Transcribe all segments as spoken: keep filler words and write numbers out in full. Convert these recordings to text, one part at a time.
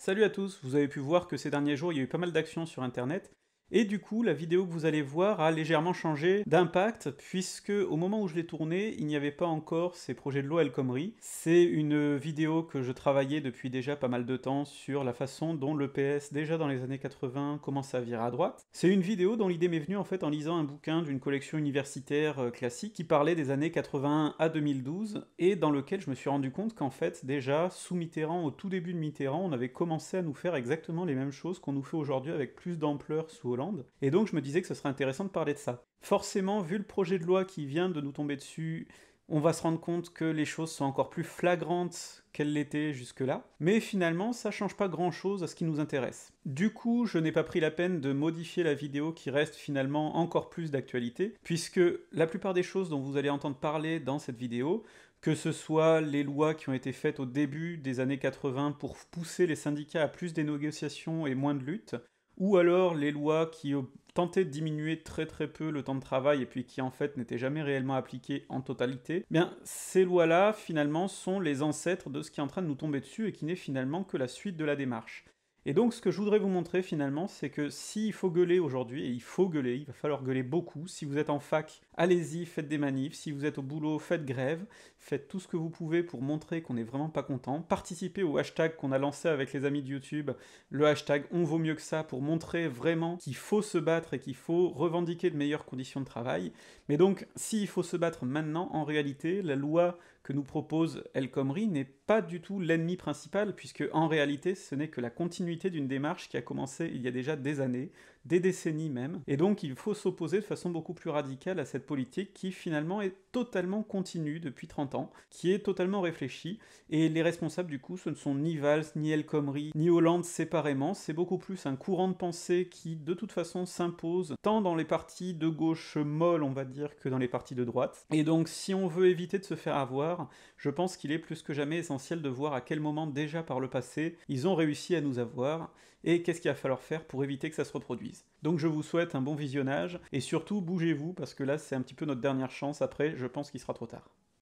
Salut à tous, vous avez pu voir que ces derniers jours il y a eu pas mal d'actions sur internet, et du coup la vidéo que vous allez voir a légèrement changé d'impact, puisque au moment où je l'ai tournée, il n'y avait pas encore ces projets de loi El Khomri. C'est une vidéo que je travaillais depuis déjà pas mal de temps sur la façon dont l'E P S, déjà dans les années quatre-vingts, commence à virer à droite. C'est une vidéo dont l'idée m'est venue en fait en lisant un bouquin d'une collection universitaire euh, classique qui parlait des années quatre-vingt-un à deux mille douze, et dans lequel je me suis rendu compte qu'en fait déjà, sous Mitterrand, au tout début de Mitterrand, on avait commencé à nous faire exactement les mêmes choses qu'on nous fait aujourd'hui avec plus d'ampleur sous Hollande. Et donc je me disais que ce serait intéressant de parler de ça. Forcément, vu le projet de loi qui vient de nous tomber dessus, on va se rendre compte que les choses sont encore plus flagrantes qu'elles l'étaient jusque-là, mais finalement ça change pas grand-chose à ce qui nous intéresse. Du coup, je n'ai pas pris la peine de modifier la vidéo qui reste finalement encore plus d'actualité, puisque la plupart des choses dont vous allez entendre parler dans cette vidéo, que ce soit les lois qui ont été faites au début des années quatre-vingts pour pousser les syndicats à plus de négociations et moins de lutte, ou alors les lois qui ont tenté de diminuer très très peu le temps de travail et puis qui en fait n'étaient jamais réellement appliquées en totalité, eh bien ces lois-là finalement sont les ancêtres de ce qui est en train de nous tomber dessus et qui n'est finalement que la suite de la démarche. Et donc ce que je voudrais vous montrer finalement, c'est que s'il faut gueuler aujourd'hui, et il faut gueuler, il va falloir gueuler beaucoup, si vous êtes en fac, allez-y, faites des manifs, si vous êtes au boulot, faites grève, faites tout ce que vous pouvez pour montrer qu'on n'est vraiment pas content, participez au hashtag qu'on a lancé avec les amis de YouTube, le hashtag on vaut mieux que ça, pour montrer vraiment qu'il faut se battre et qu'il faut revendiquer de meilleures conditions de travail. Mais donc, s'il faut se battre maintenant, en réalité, la loi que nous propose El Khomri n'est pas du tout l'ennemi principal, puisque en réalité ce n'est que la continuité d'une démarche qui a commencé il y a déjà des années, des décennies même, et donc il faut s'opposer de façon beaucoup plus radicale à cette politique qui finalement est totalement continue depuis trente ans, qui est totalement réfléchie, et les responsables du coup ce ne sont ni Valls, ni El Khomri, ni Hollande séparément, c'est beaucoup plus un courant de pensée qui de toute façon s'impose tant dans les partis de gauche molles on va dire que dans les partis de droite, et donc si on veut éviter de se faire avoir, je pense qu'il est plus que jamais essentiel de voir à quel moment déjà par le passé ils ont réussi à nous avoir, et qu'est-ce qu'il va falloir faire pour éviter que ça se reproduise. Donc je vous souhaite un bon visionnage, et surtout bougez-vous, parce que là c'est un petit peu notre dernière chance, après je pense qu'il sera trop tard.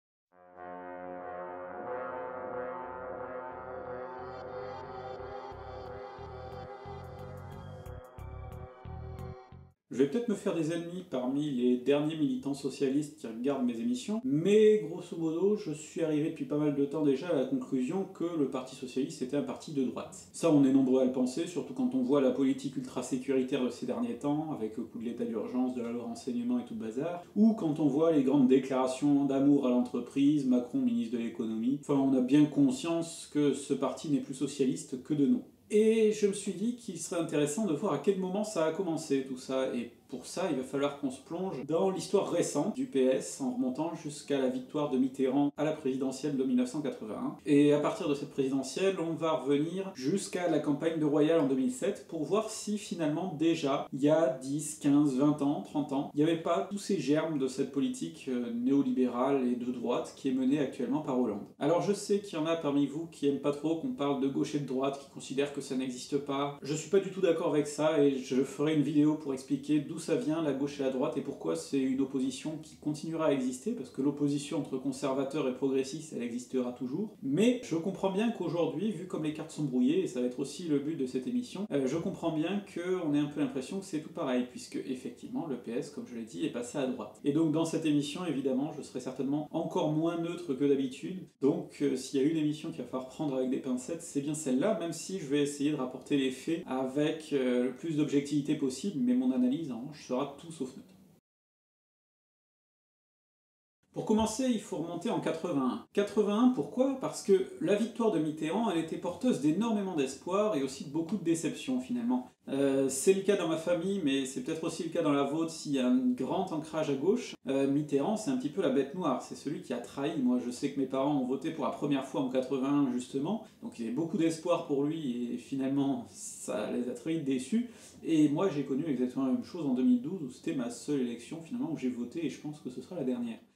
Je vais peut-être me faire des ennemis parmi les derniers militants socialistes qui regardent mes émissions, mais grosso modo, je suis arrivé depuis pas mal de temps déjà à la conclusion que le Parti Socialiste était un parti de droite. Ça, on est nombreux à le penser, surtout quand on voit la politique ultra-sécuritaire de ces derniers temps, avec le coup de l'état d'urgence, de la loi renseignement et tout le bazar, ou quand on voit les grandes déclarations d'amour à l'entreprise, Macron ministre de l'économie. Enfin, on a bien conscience que ce parti n'est plus socialiste que de nom. Et je me suis dit qu'il serait intéressant de voir à quel moment ça a commencé tout ça, et pour ça il va falloir qu'on se plonge dans l'histoire récente du P S en remontant jusqu'à la victoire de Mitterrand à la présidentielle de mille neuf cent quatre-vingt-un. Et à partir de cette présidentielle, on va revenir jusqu'à la campagne de Royal en deux mille sept pour voir si finalement déjà, il y a dix, quinze, vingt ans, trente ans, il n'y avait pas tous ces germes de cette politique néolibérale et de droite qui est menée actuellement par Hollande. Alors je sais qu'il y en a parmi vous qui aiment pas trop qu'on parle de gauche et de droite, qui considèrent que ça n'existe pas. Je suis pas du tout d'accord avec ça et je ferai une vidéo pour expliquer d'où ça vient, la gauche et la droite, et pourquoi c'est une opposition qui continuera à exister, parce que l'opposition entre conservateurs et progressistes, elle existera toujours. Mais je comprends bien qu'aujourd'hui, vu comme les cartes sont brouillées, et ça va être aussi le but de cette émission, euh, je comprends bien qu'on ait un peu l'impression que c'est tout pareil, puisque effectivement le P S, comme je l'ai dit, est passé à droite. Et donc dans cette émission, évidemment, je serai certainement encore moins neutre que d'habitude, donc euh, s'il y a une émission qu'il va falloir prendre avec des pincettes, c'est bien celle-là, même si je vais essayer de rapporter les faits avec euh, le plus d'objectivité possible, mais mon analyse en revanche sera tout sauf neutre. Pour commencer, il faut remonter en quatre-vingt-un. quatre-vingt-un, pourquoi? Parce que la victoire de Mitterrand, elle était porteuse d'énormément d'espoir et aussi de beaucoup de déception finalement. Euh, c'est le cas dans ma famille, mais c'est peut-être aussi le cas dans la vôtre s'il y a un grand ancrage à gauche. Euh, Mitterrand, c'est un petit peu la bête noire, c'est celui qui a trahi. Moi, je sais que mes parents ont voté pour la première fois en quatre-vingt-un, justement, donc il y avait beaucoup d'espoir pour lui, et finalement, ça les a très vite déçus. Et moi, j'ai connu exactement la même chose en deux mille douze, où c'était ma seule élection, finalement, où j'ai voté, et je pense que ce sera la dernière.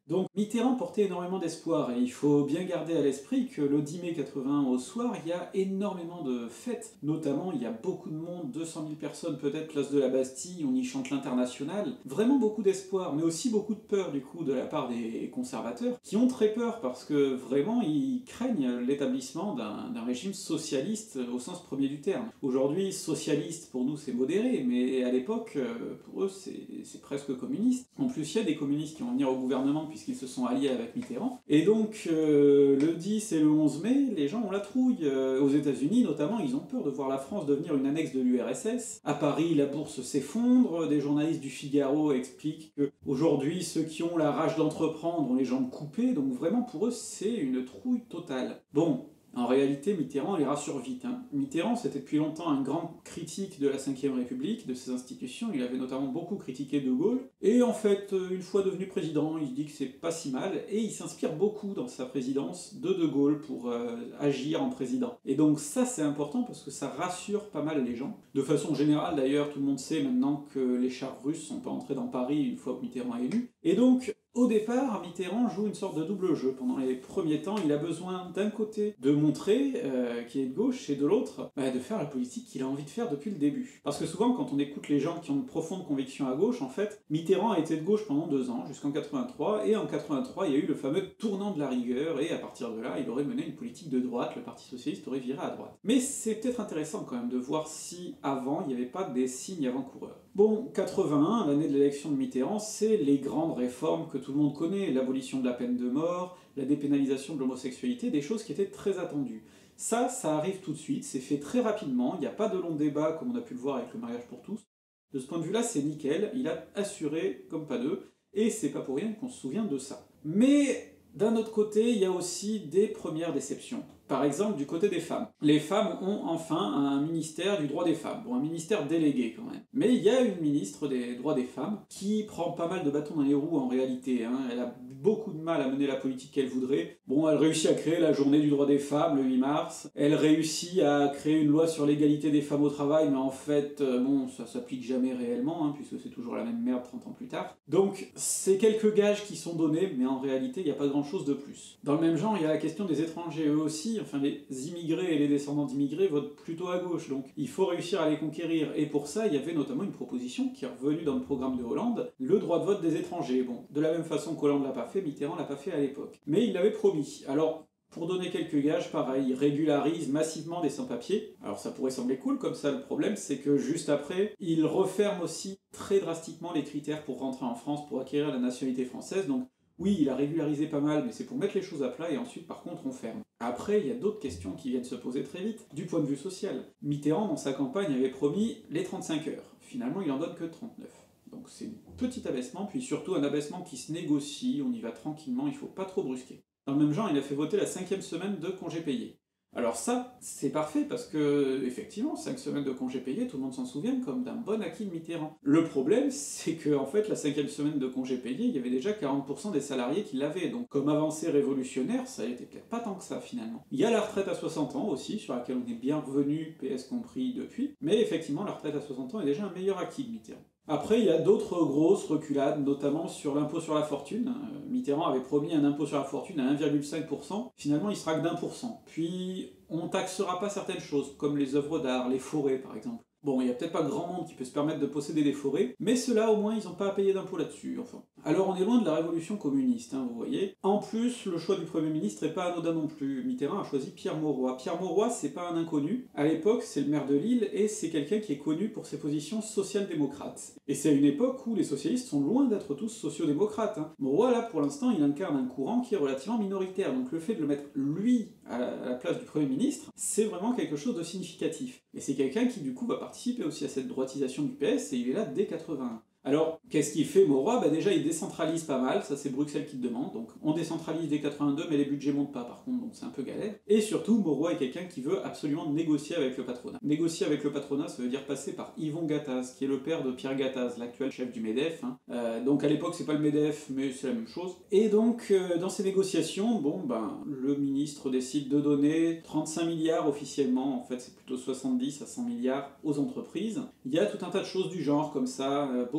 Donc Mitterrand portait énormément d'espoir, et il faut bien garder à l'esprit que le dix mai quatre-vingt-un au soir, il y a énormément de fêtes. Notamment, il y a beaucoup de monde, deux cent mille personnes peut-être, place de la Bastille, on y chante l'Internationale. Vraiment beaucoup d'espoir, mais aussi beaucoup de peur du coup de la part des conservateurs, qui ont très peur parce que vraiment ils craignent l'établissement d'un régime socialiste au sens premier du terme. Aujourd'hui, socialiste pour nous c'est modéré, mais à l'époque, pour eux c'est presque communiste. En plus, il y a des communistes qui vont venir au gouvernement puisqu'ils se sont alliés avec Mitterrand. Et donc, euh, le dix et le onze mai, les gens ont la trouille. Euh, aux États-Unis notamment, ils ont peur de voir la France devenir une annexe de l'U R S S. À Paris, la bourse s'effondre. Des journalistes du Figaro expliquent que aujourd'hui, ceux qui ont la rage d'entreprendre ont les jambes coupées. Donc vraiment, pour eux, c'est une trouille totale. Bon. En réalité, Mitterrand les rassure vite. Hein. Mitterrand, c'était depuis longtemps un grand critique de la cinquième République, de ses institutions, il avait notamment beaucoup critiqué De Gaulle, et en fait, une fois devenu président, il se dit que c'est pas si mal, et il s'inspire beaucoup dans sa présidence de De Gaulle pour euh, agir en président. Et donc ça, c'est important parce que ça rassure pas mal les gens. De façon générale, d'ailleurs, tout le monde sait maintenant que les chars russes sont pas entrés dans Paris une fois que Mitterrand est élu. Et donc, au départ, Mitterrand joue une sorte de double jeu. Pendant les premiers temps, il a besoin d'un côté de montrer euh, qu'il est de gauche et de l'autre bah, de faire la politique qu'il a envie de faire depuis le début. Parce que souvent, quand on écoute les gens qui ont une profonde conviction à gauche, en fait, Mitterrand a été de gauche pendant deux ans, jusqu'en quatre-vingt-trois, et en quatre-vingt-trois, il y a eu le fameux tournant de la rigueur, et à partir de là, il aurait mené une politique de droite, le Parti Socialiste aurait viré à droite. Mais c'est peut-être intéressant quand même de voir si, avant, il n'y avait pas des signes avant-coureurs. Bon, quatre-vingt-un, l'année de l'élection de Mitterrand, c'est les grandes réformes que tout le monde connaît, l'abolition de la peine de mort, la dépénalisation de l'homosexualité, des choses qui étaient très attendues. Ça, ça arrive tout de suite, c'est fait très rapidement, il n'y a pas de long débat comme on a pu le voir avec le mariage pour tous. De ce point de vue-là, c'est nickel, il a assuré comme pas deux, et c'est pas pour rien qu'on se souvient de ça. Mais d'un autre côté, il y a aussi des premières déceptions. Par exemple, du côté des femmes. Les femmes ont enfin un ministère du droit des femmes. Bon, un ministère délégué quand même. Mais il y a une ministre des droits des femmes qui prend pas mal de bâtons dans les roues en réalité. Hein. Elle a beaucoup de mal à mener la politique qu'elle voudrait. Bon, elle réussit à créer la journée du droit des femmes, le huit mars. Elle réussit à créer une loi sur l'égalité des femmes au travail, mais en fait, euh, bon, ça s'applique jamais réellement, hein, puisque c'est toujours la même merde trente ans plus tard. Donc, c'est quelques gages qui sont donnés, mais en réalité, il n'y a pas grand-chose de plus. Dans le même genre, il y a la question des étrangers, eux aussi. Enfin, les immigrés et les descendants d'immigrés votent plutôt à gauche, donc il faut réussir à les conquérir. Et pour ça, il y avait notamment une proposition qui est revenue dans le programme de Hollande, le droit de vote des étrangers. Bon, de la même façon qu'Hollande l'a pas fait, Mitterrand l'a pas fait à l'époque. Mais il l'avait promis. Alors, pour donner quelques gages, pareil, il régularise massivement des sans-papiers. Alors ça pourrait sembler cool comme ça, le problème c'est que juste après, il referme aussi très drastiquement les critères pour rentrer en France, pour acquérir la nationalité française, donc oui, il a régularisé pas mal, mais c'est pour mettre les choses à plat, et ensuite, par contre, on ferme. Après, il y a d'autres questions qui viennent se poser très vite, du point de vue social. Mitterrand, dans sa campagne, avait promis les trente-cinq heures. Finalement, il en donne que trente-neuf. Donc c'est un petit abaissement, puis surtout un abaissement qui se négocie, on y va tranquillement, il faut pas trop brusquer. Dans le même genre, il a fait voter la cinquième semaine de congés payés. Alors ça, c'est parfait parce que, effectivement, cinq semaines de congés payés, tout le monde s'en souvient comme d'un bon acquis de Mitterrand. Le problème, c'est que, en fait, la cinquième semaine de congés payés, il y avait déjà quarante pour cent des salariés qui l'avaient, donc comme avancée révolutionnaire, ça n'était peut-être pas tant que ça, finalement. Il y a la retraite à soixante ans aussi, sur laquelle on est bien revenu, P S compris, depuis, mais effectivement, la retraite à soixante ans est déjà un meilleur acquis de Mitterrand. Après, il y a d'autres grosses reculades, notamment sur l'impôt sur la fortune. Mitterrand avait promis un impôt sur la fortune à un virgule cinq pour cent, finalement il sera que d'un pour cent. Puis, on taxera pas certaines choses, comme les œuvres d'art, les forêts par exemple. Bon, il n'y a peut-être pas grand monde qui peut se permettre de posséder des forêts, mais ceux-là, au moins, ils n'ont pas à payer d'impôts là-dessus, enfin. Alors on est loin de la révolution communiste, hein, vous voyez. En plus, le choix du Premier ministre n'est pas anodin non plus. Mitterrand a choisi Pierre Mauroy. Pierre Mauroy, c'est pas un inconnu. À l'époque, c'est le maire de Lille, et c'est quelqu'un qui est connu pour ses positions social-démocrates. Et c'est à une époque où les socialistes sont loin d'être tous sociodémocrates. Hein. Mauroy, là, pour l'instant, il incarne un courant qui est relativement minoritaire, donc le fait de le mettre, lui, à la place du Premier ministre, c'est vraiment quelque chose de significatif. Et c'est quelqu'un qui, du coup, va participer aussi à cette droitisation du P S, et il est là dès quatre-vingt-un. Alors, qu'est-ce qu'il fait Mauroy? Bah déjà, il décentralise pas mal, ça c'est Bruxelles qui le demande, donc on décentralise dès quatre-vingt-deux, mais les budgets montent pas par contre, donc c'est un peu galère. Et surtout, Mauroy est quelqu'un qui veut absolument négocier avec le patronat. Négocier avec le patronat, ça veut dire passer par Yvon Gattaz, qui est le père de Pierre Gattaz, l'actuel chef du MEDEF. Hein. Euh, donc à l'époque, c'est pas le MEDEF, mais c'est la même chose. Et donc, euh, dans ces négociations, bon, ben, le ministre décide de donner trente-cinq milliards officiellement, en fait c'est plutôt soixante-dix à cent milliards aux entreprises. Il y a tout un tas de choses du genre, comme ça, euh, beaucoup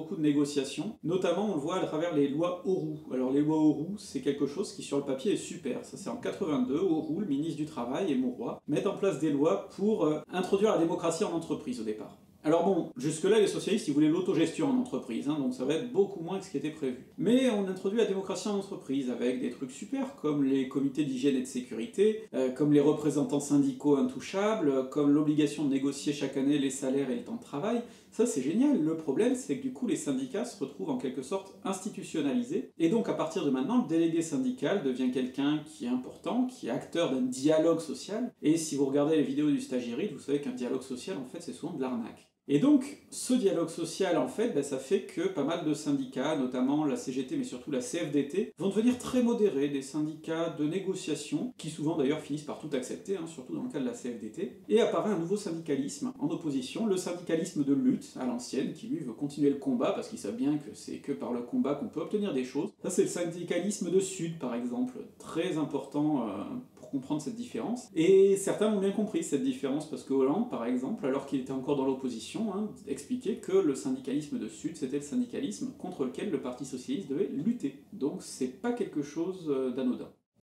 beaucoup de négociations, notamment on le voit à travers les lois Auroux. Alors les lois Auroux, c'est quelque chose qui sur le papier est super, ça c'est en quatre-vingt-deux, Auroux, le ministre du Travail et Mauroy mettent en place des lois pour euh, introduire la démocratie en entreprise au départ. Alors bon, jusque-là, les socialistes, ils voulaient l'autogestion en entreprise, hein, donc ça va être beaucoup moins que ce qui était prévu. Mais on introduit la démocratie en entreprise avec des trucs super, comme les comités d'hygiène et de sécurité, euh, comme les représentants syndicaux intouchables, comme l'obligation de négocier chaque année les salaires et le temps de travail. Ça, c'est génial. Le problème, c'est que du coup, les syndicats se retrouvent en quelque sorte institutionnalisés, et donc à partir de maintenant, le délégué syndical devient quelqu'un qui est important, qui est acteur d'un dialogue social, et si vous regardez les vidéos du Stagirite, vous savez qu'un dialogue social, en fait, c'est souvent de l'arnaque. Et donc, ce dialogue social, en fait, ben, ça fait que pas mal de syndicats, notamment la C G T, mais surtout la C F D T, vont devenir très modérés, des syndicats de négociation, qui souvent d'ailleurs finissent par tout accepter, hein, surtout dans le cas de la C F D T, et apparaît un nouveau syndicalisme en opposition, le syndicalisme de lutte, à l'ancienne, qui lui veut continuer le combat, parce qu'il sait bien que c'est que par le combat qu'on peut obtenir des choses. Ça, c'est le syndicalisme de Sud, par exemple, très important euh, pour comprendre cette différence. Et certains ont bien compris cette différence, parce que Hollande, par exemple, alors qu'il était encore dans l'opposition, Hein, expliquer que le syndicalisme de Sud, c'était le syndicalisme contre lequel le Parti Socialiste devait lutter. Donc c'est pas quelque chose d'anodin.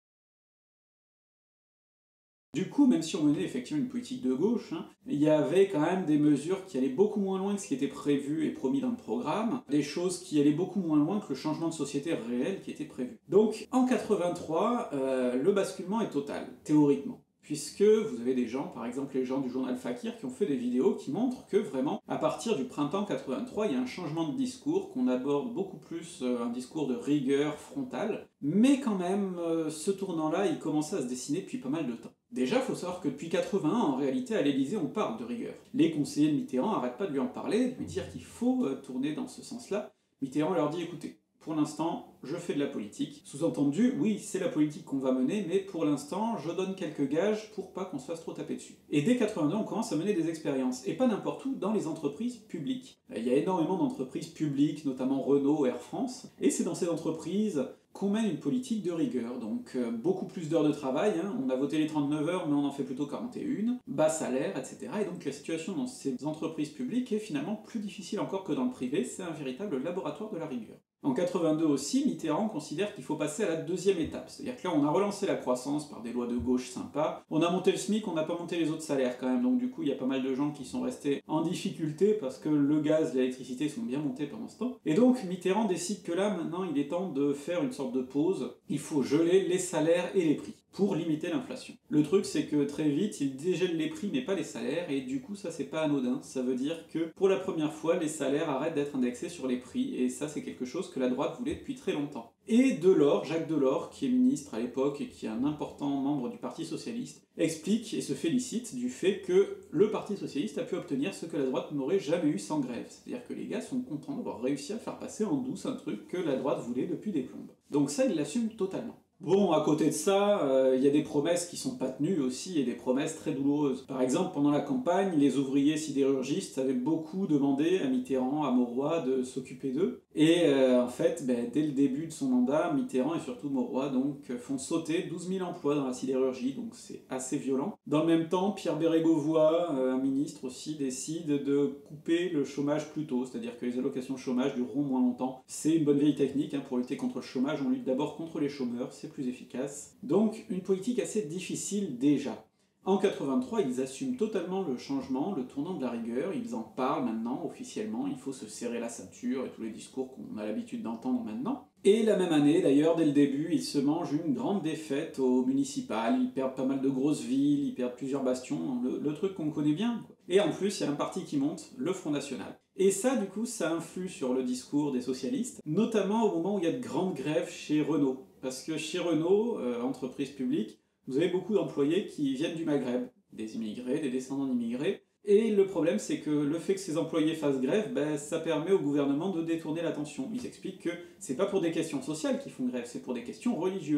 Du coup, même si on menait effectivement une politique de gauche, hein, il y avait quand même des mesures qui allaient beaucoup moins loin que ce qui était prévu et promis dans le programme, des choses qui allaient beaucoup moins loin que le changement de société réel qui était prévu. Donc en quatre-vingt-trois, euh, le basculement est total, théoriquement. Puisque vous avez des gens, par exemple les gens du journal Fakir, qui ont fait des vidéos qui montrent que vraiment, à partir du printemps quatre-vingt-trois, il y a un changement de discours, qu'on aborde beaucoup plus euh, un discours de rigueur frontale, mais quand même, euh, ce tournant-là, il commençait à se dessiner depuis pas mal de temps. Déjà, il faut savoir que depuis quatre-vingt-un, en réalité, à l'Élysée, on parle de rigueur. Les conseillers de Mitterrand n'arrêtent pas de lui en parler, de lui dire qu'il faut euh, tourner dans ce sens-là. Mitterrand leur dit, écoutez, pour l'instant, je fais de la politique. Sous-entendu, oui, c'est la politique qu'on va mener, mais pour l'instant, je donne quelques gages pour pas qu'on se fasse trop taper dessus. Et dès quatre-vingt-deux, on commence à mener des expériences, et pas n'importe où, dans les entreprises publiques. Il y a énormément d'entreprises publiques, notamment Renault, Air France, et c'est dans ces entreprises qu'on mène une politique de rigueur, donc euh, beaucoup plus d'heures de travail, hein. On a voté les trente-neuf heures, mais on en fait plutôt quarante et une, bas salaire, et cetera. Et donc la situation dans ces entreprises publiques est finalement plus difficile encore que dans le privé, c'est un véritable laboratoire de la rigueur. En quatre-vingt-deux aussi, Mitterrand considère qu'il faut passer à la deuxième étape, c'est-à-dire que là on a relancé la croissance par des lois de gauche sympas, on a monté le SMIC, on n'a pas monté les autres salaires quand même, donc du coup il y a pas mal de gens qui sont restés en difficulté parce que le gaz, l'électricité sont bien montés pendant ce temps. Et donc Mitterrand décide que là maintenant il est temps de faire une sorte de pause, il faut geler les salaires et les prix pour limiter l'inflation. Le truc c'est que très vite il dégèle les prix mais pas les salaires, et du coup ça c'est pas anodin, ça veut dire que pour la première fois les salaires arrêtent d'être indexés sur les prix, et ça c'est quelque chose que la droite voulait depuis très longtemps. Et Delors, Jacques Delors, qui est ministre à l'époque et qui est un important membre du Parti Socialiste, explique et se félicite du fait que le Parti Socialiste a pu obtenir ce que la droite n'aurait jamais eu sans grève. C'est-à-dire que les gars sont contents d'avoir réussi à faire passer en douce un truc que la droite voulait depuis des plombes. Donc ça, ils l'assument totalement. Bon, à côté de ça, il euh, y a des promesses qui sont pas tenues aussi, et des promesses très douloureuses. Par exemple, pendant la campagne, les ouvriers sidérurgistes avaient beaucoup demandé à Mitterrand, à Mauroy, de s'occuper d'eux. Et euh, en fait, ben, dès le début de son mandat, Mitterrand et surtout Mauroy donc, font sauter douze mille emplois dans la sidérurgie, donc c'est assez violent. Dans le même temps, Pierre Bérégovoy, euh, un ministre aussi, décide de couper le chômage plus tôt, c'est-à-dire que les allocations chômage dureront moins longtemps. C'est une bonne vieille technique, hein, pour lutter contre le chômage, on lutte d'abord contre les chômeurs, c'est plus efficace. Donc une politique assez difficile déjà. En quatre-vingt-trois, ils assument totalement le changement, le tournant de la rigueur, ils en parlent maintenant officiellement, il faut se serrer la ceinture et tous les discours qu'on a l'habitude d'entendre maintenant. Et la même année, d'ailleurs, dès le début, ils se mangent une grande défaite au municipal, ils perdent pas mal de grosses villes, ils perdent plusieurs bastions, le, le truc qu'on connaît bien, quoi. Et en plus, il y a un parti qui monte, le Front National. Et ça, du coup, ça influe sur le discours des socialistes, notamment au moment où il y a de grandes grèves chez Renault. Parce que chez Renault, euh, entreprise publique, vous avez beaucoup d'employés qui viennent du Maghreb, des immigrés, des descendants d'immigrés, et le problème c'est que le fait que ces employés fassent grève, ben, ça permet au gouvernement de détourner l'attention. Ils expliquent que c'est pas pour des questions sociales qu'ils font grève, c'est pour des questions religieuses.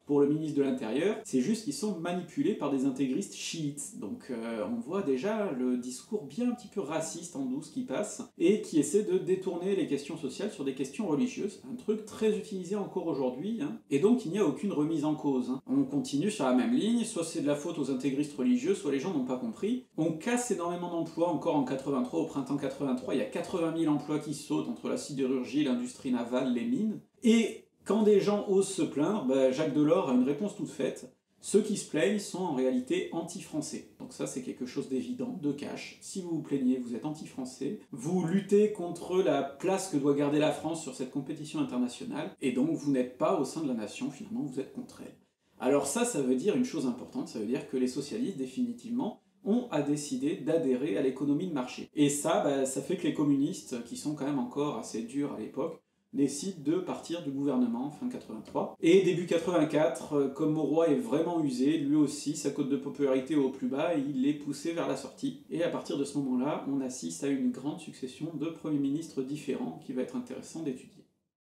pour le ministre de l'Intérieur, c'est juste qu'ils sont manipulés par des intégristes chiites. Donc euh, on voit déjà le discours bien un petit peu raciste en douce qui passe, et qui essaie de détourner les questions sociales sur des questions religieuses, un truc très utilisé encore aujourd'hui, hein. Et donc il n'y a aucune remise en cause, hein. On continue sur la même ligne, soit c'est de la faute aux intégristes religieux, soit les gens n'ont pas compris. On casse énormément d'emplois, encore en quatre-vingt-trois, au printemps quatre-vingt-trois, il y a quatre-vingt mille emplois qui sautent entre la sidérurgie, l'industrie navale, les mines, et quand des gens osent se plaindre, bah Jacques Delors a une réponse toute faite. Ceux qui se plaignent sont en réalité anti-français. Donc ça c'est quelque chose d'évident, de cash. Si vous vous plaignez, vous êtes anti-français. Vous luttez contre la place que doit garder la France sur cette compétition internationale, et donc vous n'êtes pas au sein de la nation, finalement vous êtes contre elle. Alors ça, ça veut dire une chose importante, ça veut dire que les socialistes, définitivement, ont à décider d'adhérer à l'économie de marché. Et ça, bah, ça fait que les communistes, qui sont quand même encore assez durs à l'époque, décide de partir du gouvernement fin quatre-vingt-trois. Et début quatre-vingt-quatre, comme Mauroy est vraiment usé, lui aussi, sa cote de popularité est au plus bas, et il est poussé vers la sortie. Et à partir de ce moment-là, on assiste à une grande succession de premiers ministres différents qui va être intéressant d'étudier.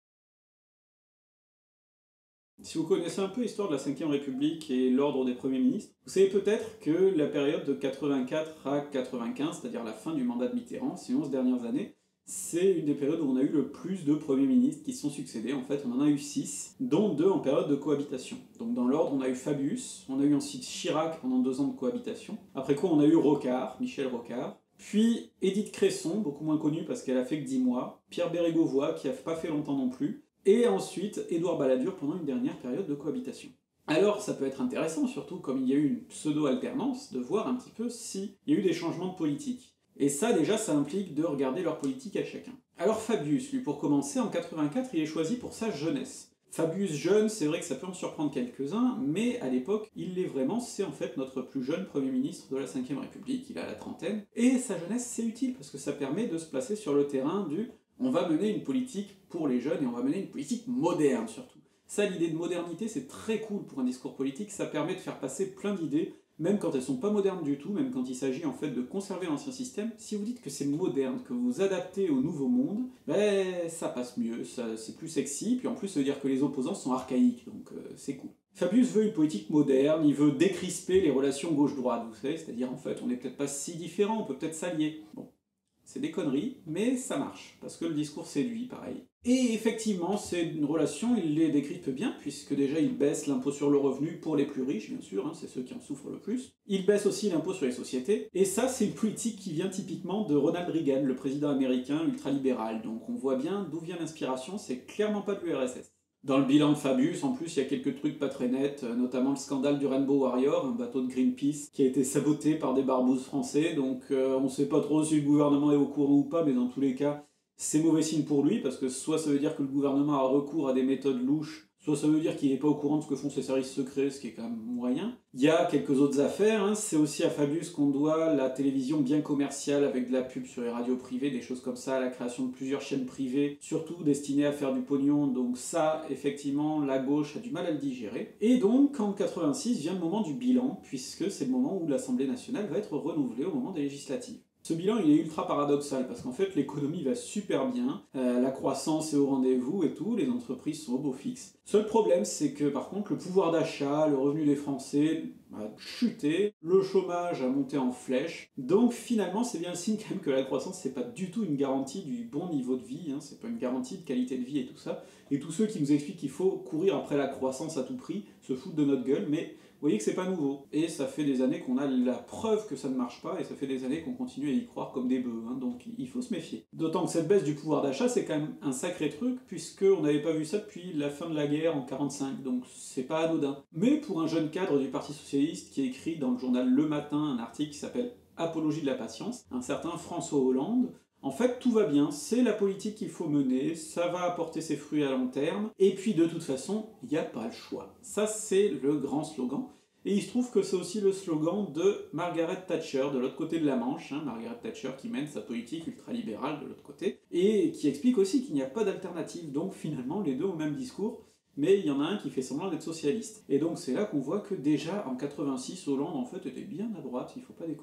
Si vous connaissez un peu l'histoire de la cinquième République et l'ordre des premiers ministres, vous savez peut-être que la période de quatre-vingt-quatre à quatre-vingt-quinze, c'est-à-dire la fin du mandat de Mitterrand, ces onze dernières années, c'est une des périodes où on a eu le plus de premiers ministres qui se sont succédés. En fait, on en a eu six, dont deux en période de cohabitation. Donc dans l'ordre, on a eu Fabius, on a eu ensuite Chirac pendant deux ans de cohabitation, après quoi on a eu Rocard, Michel Rocard, puis Édith Cresson, beaucoup moins connue parce qu'elle a fait que dix mois, Pierre Bérégovoy, qui a pas fait longtemps non plus, et ensuite Édouard Balladur pendant une dernière période de cohabitation. Alors ça peut être intéressant, surtout comme il y a eu une pseudo-alternance, de voir un petit peu s'il y a eu des changements de politique. Et ça, déjà, ça implique de regarder leur politique à chacun. Alors Fabius, lui, pour commencer, en quatre-vingt-quatre, il est choisi pour sa jeunesse. Fabius jeune, c'est vrai que ça peut en surprendre quelques-uns, mais à l'époque, il l'est vraiment, c'est en fait notre plus jeune Premier ministre de la cinquième République, il a la trentaine, et sa jeunesse, c'est utile, parce que ça permet de se placer sur le terrain du « on va mener une politique pour les jeunes, et on va mener une politique moderne, surtout ». Ça, l'idée de modernité, c'est très cool pour un discours politique, ça permet de faire passer plein d'idées, même quand elles sont pas modernes du tout, même quand il s'agit en fait de conserver l'ancien système. Si vous dites que c'est moderne, que vous vous adaptez au nouveau monde, ben ça passe mieux, c'est plus sexy, puis en plus ça veut dire que les opposants sont archaïques, donc euh, c'est cool. Fabius veut une politique moderne, il veut décrisper les relations gauche-droite, vous savez, c'est-à-dire en fait on n'est peut-être pas si différents, on peut peut-être s'allier. Bon, c'est des conneries, mais ça marche, parce que le discours séduit, pareil. Et effectivement, c'est une relation, il les décrypte bien, puisque déjà il baisse l'impôt sur le revenu pour les plus riches, bien sûr, hein, c'est ceux qui en souffrent le plus. Il baisse aussi l'impôt sur les sociétés, et ça c'est une politique qui vient typiquement de Ronald Reagan, le président américain ultralibéral, donc on voit bien d'où vient l'inspiration, c'est clairement pas de l'U R S S. Dans le bilan de Fabius, en plus, il y a quelques trucs pas très nets, notamment le scandale du Rainbow Warrior, un bateau de Greenpeace qui a été saboté par des barbouzes français, donc euh, on sait pas trop si le gouvernement est au courant ou pas, mais dans tous les cas, c'est mauvais signe pour lui, parce que soit ça veut dire que le gouvernement a recours à des méthodes louches, soit ça veut dire qu'il n'est pas au courant de ce que font ses services secrets, ce qui est quand même moyen. Il y a quelques autres affaires, hein. C'est aussi à Fabius qu'on doit la télévision bien commerciale avec de la pub sur les radios privées, des choses comme ça, la création de plusieurs chaînes privées, surtout destinées à faire du pognon, donc ça, effectivement, la gauche a du mal à le digérer. Et donc, en quatre-vingt-six, vient le moment du bilan, puisque c'est le moment où l'Assemblée nationale va être renouvelée au moment des législatives. Ce bilan, il est ultra paradoxal, parce qu'en fait, l'économie va super bien, euh, la croissance est au rendez-vous et tout, les entreprises sont au beau fixe. Seul problème, c'est que par contre, le pouvoir d'achat, le revenu des Français a chuté, le chômage a monté en flèche, donc finalement, c'est bien le signe quand même que la croissance, c'est pas du tout une garantie du bon niveau de vie, hein, c'est pas une garantie de qualité de vie et tout ça, et tous ceux qui nous expliquent qu'il faut courir après la croissance à tout prix se foutent de notre gueule, mais vous voyez que c'est pas nouveau, et ça fait des années qu'on a la preuve que ça ne marche pas, et ça fait des années qu'on continue à y croire comme des bœufs, hein, donc il faut se méfier. D'autant que cette baisse du pouvoir d'achat, c'est quand même un sacré truc, puisqu'on n'avait pas vu ça depuis la fin de la guerre en quarante-cinq, donc c'est pas anodin. Mais pour un jeune cadre du Parti Socialiste qui écrit dans le journal Le Matin un article qui s'appelle « Apologie de la patience », un certain François Hollande, en fait, tout va bien, c'est la politique qu'il faut mener, ça va apporter ses fruits à long terme, et puis de toute façon, il n'y a pas le choix. Ça, c'est le grand slogan. Et il se trouve que c'est aussi le slogan de Margaret Thatcher, de l'autre côté de la Manche, hein, Margaret Thatcher qui mène sa politique ultralibérale de l'autre côté, et qui explique aussi qu'il n'y a pas d'alternative, donc finalement les deux ont le même discours, mais il y en a un qui fait semblant d'être socialiste. Et donc c'est là qu'on voit que déjà en quatre-vingt-six, Hollande en fait était bien à droite, il faut pas déconner.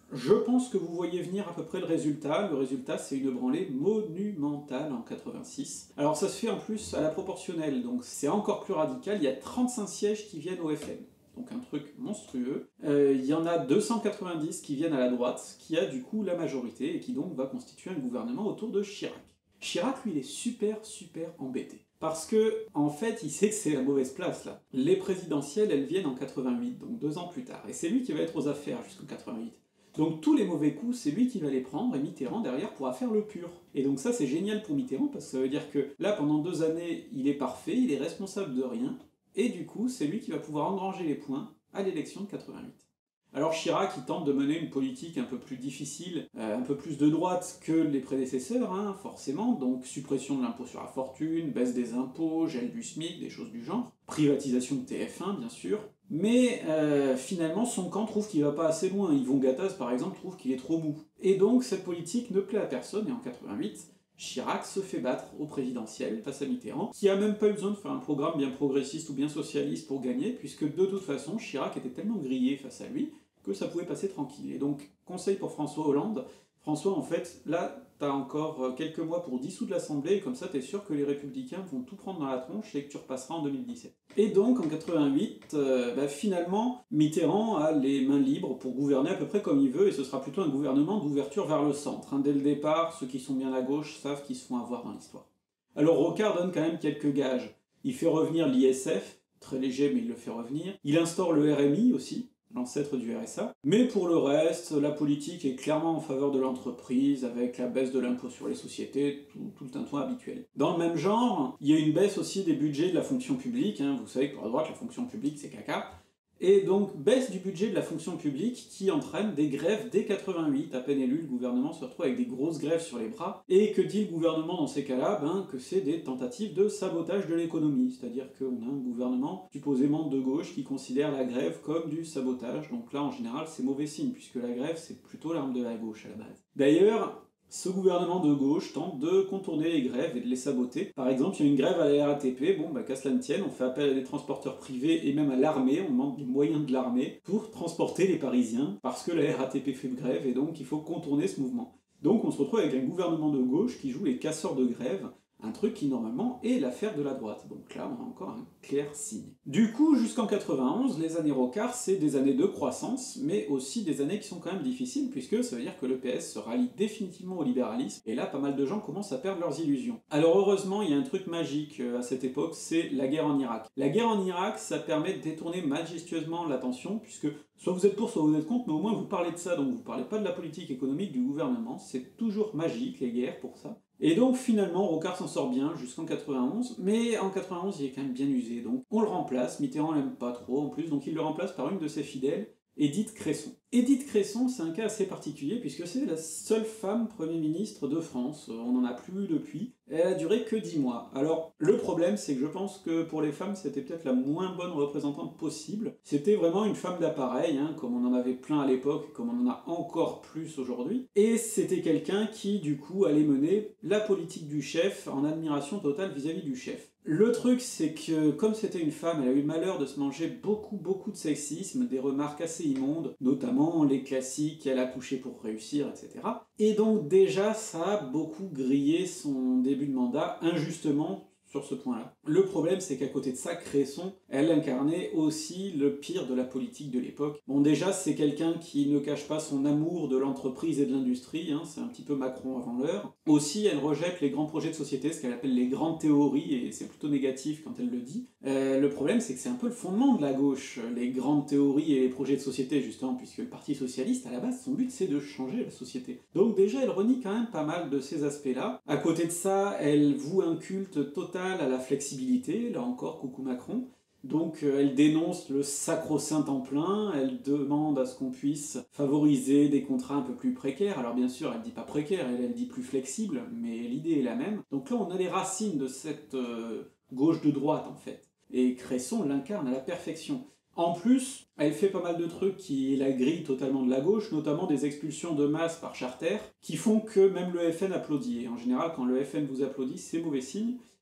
Je pense que vous voyez venir à peu près le résultat. Le résultat, c'est une branlée monumentale en quatre-vingt-six. Alors ça se fait en plus à la proportionnelle, donc c'est encore plus radical. Il y a trente-cinq sièges qui viennent au F N. Donc un truc monstrueux. Euh, il y en a deux cent quatre-vingt-dix qui viennent à la droite, qui a du coup la majorité, et qui donc va constituer un gouvernement autour de Chirac. Chirac, lui, il est super, super embêté. Parce que, en fait, il sait que c'est la mauvaise place, là. Les présidentielles, elles viennent en quatre-vingt-huit, donc deux ans plus tard. Et c'est lui qui va être aux affaires jusqu'en quatre-vingt-huit. Donc tous les mauvais coups, c'est lui qui va les prendre, et Mitterrand, derrière, pourra faire le pur. Et donc ça, c'est génial pour Mitterrand, parce que ça veut dire que là, pendant deux années, il est parfait, il est responsable de rien, et du coup, c'est lui qui va pouvoir engranger les points à l'élection de quatre-vingt-huit. Alors Chirac, il tente de mener une politique un peu plus difficile, euh, un peu plus de droite que les prédécesseurs, hein, forcément, donc suppression de l'impôt sur la fortune, baisse des impôts, gel du SMIC, des choses du genre, privatisation de T F un, bien sûr, mais euh, finalement son camp trouve qu'il va pas assez loin. Yvon Gattaz, par exemple, trouve qu'il est trop mou. Et donc cette politique ne plaît à personne, et en quatre-vingt-huit, Chirac se fait battre au présidentiel face à Mitterrand, qui a même pas eu besoin de faire un programme bien progressiste ou bien socialiste pour gagner, puisque de toute façon, Chirac était tellement grillé face à lui que ça pouvait passer tranquille. Et donc, conseil pour François Hollande, François, en fait, là, t'as encore quelques mois pour dissoudre l'Assemblée, et comme ça, t'es sûr que les Républicains vont tout prendre dans la tronche et que tu repasseras en deux mille dix-sept. Et donc, en quatre-vingt-huit, euh, bah, finalement, Mitterrand a les mains libres pour gouverner à peu près comme il veut, et ce sera plutôt un gouvernement d'ouverture vers le centre. Hein. Dès le départ, ceux qui sont bien à gauche savent qu'ils se font avoir dans l'histoire. Alors Rocard donne quand même quelques gages. Il fait revenir l'I S F, très léger, mais il le fait revenir. Il instaure le R M I aussi, l'ancêtre du R S A. Mais pour le reste, la politique est clairement en faveur de l'entreprise, avec la baisse de l'impôt sur les sociétés, tout, tout le tintouin habituel. Dans le même genre, il y a une baisse aussi des budgets de la fonction publique, hein. Vous savez que pour la droite, la fonction publique c'est caca. Et donc, baisse du budget de la fonction publique qui entraîne des grèves dès quatre-vingt-huit. À peine élu, le gouvernement se retrouve avec des grosses grèves sur les bras. Et que dit le gouvernement dans ces cas-là? Ben, que c'est des tentatives de sabotage de l'économie. C'est-à-dire qu'on a un gouvernement supposément de gauche qui considère la grève comme du sabotage. Donc là, en général, c'est mauvais signe, puisque la grève, c'est plutôt l'arme de la gauche à la base. D'ailleurs, ce gouvernement de gauche tente de contourner les grèves et de les saboter. Par exemple, il y a une grève à la R A T P, bon bah qu'à cela ne tienne, on fait appel à des transporteurs privés et même à l'armée, on demande des moyens de l'armée pour transporter les Parisiens, parce que la R A T P fait grève et donc il faut contourner ce mouvement. Donc on se retrouve avec un gouvernement de gauche qui joue les casseurs de grève, un truc qui normalement est l'affaire de la droite. Donc là, on a encore un clair signe. Du coup, jusqu'en quatre-vingt-onze, les années Rocard, c'est des années de croissance, mais aussi des années qui sont quand même difficiles, puisque ça veut dire que le P S se rallie définitivement au libéralisme, et là, pas mal de gens commencent à perdre leurs illusions. Alors heureusement, il y a un truc magique à cette époque, c'est la guerre en Irak. La guerre en Irak, ça permet de détourner majestueusement l'attention, puisque soit vous êtes pour, soit vous êtes contre, mais au moins vous parlez de ça, donc vous parlez pas de la politique économique du gouvernement, c'est toujours magique, les guerres, pour ça. Et donc finalement, Rocard s'en sort bien jusqu'en quatre-vingt-onze, mais en quatre-vingt-onze il est quand même bien usé, donc on le remplace, Mitterrand l'aime pas trop en plus, donc il le remplace par une de ses fidèles, Édith Cresson. Édith Cresson, c'est un cas assez particulier, puisque c'est la seule femme Premier ministre de France, on n'en a plus depuis, elle a duré que dix mois. Alors, le problème, c'est que je pense que pour les femmes, c'était peut-être la moins bonne représentante possible. C'était vraiment une femme d'appareil, hein, comme on en avait plein à l'époque, comme on en a encore plus aujourd'hui. Et c'était quelqu'un qui, du coup, allait mener la politique du chef en admiration totale vis-à-vis du chef. Le truc, c'est que, comme c'était une femme, elle a eu le malheur de se manger beaucoup, beaucoup de sexisme, des remarques assez immondes, notamment les classiques, elle a couché pour réussir, et cetera. Et donc déjà, ça a beaucoup grillé son début de mandat, injustement, sur ce point-là. Le problème, c'est qu'à côté de ça, Cresson, elle incarnait aussi le pire de la politique de l'époque. Bon, déjà, c'est quelqu'un qui ne cache pas son amour de l'entreprise et de l'industrie, hein, c'est un petit peu Macron avant l'heure. Aussi, elle rejette les grands projets de société, ce qu'elle appelle les grandes théories, et c'est plutôt négatif quand elle le dit. Euh, le problème, c'est que c'est un peu le fondement de la gauche, les grandes théories et les projets de société, justement, puisque le Parti Socialiste, à la base, son but, c'est de changer la société. Donc déjà, elle renie quand même pas mal de ces aspects-là. À côté de ça, elle voue un culte total à la flexibilité, là encore, coucou Macron. Donc euh, elle dénonce le sacro-saint temps plein, elle demande à ce qu'on puisse favoriser des contrats un peu plus précaires. Alors bien sûr, elle dit pas précaire, elle, elle dit plus flexible, mais l'idée est la même. Donc là, on a les racines de cette euh, gauche de droite, en fait. Et Cresson l'incarne à la perfection. En plus, elle fait pas mal de trucs qui la grillent totalement de la gauche, notamment des expulsions de masse par charter, qui font que même le F N applaudit. Et en général, quand le F N vous applaudit, c'est mauvais signe.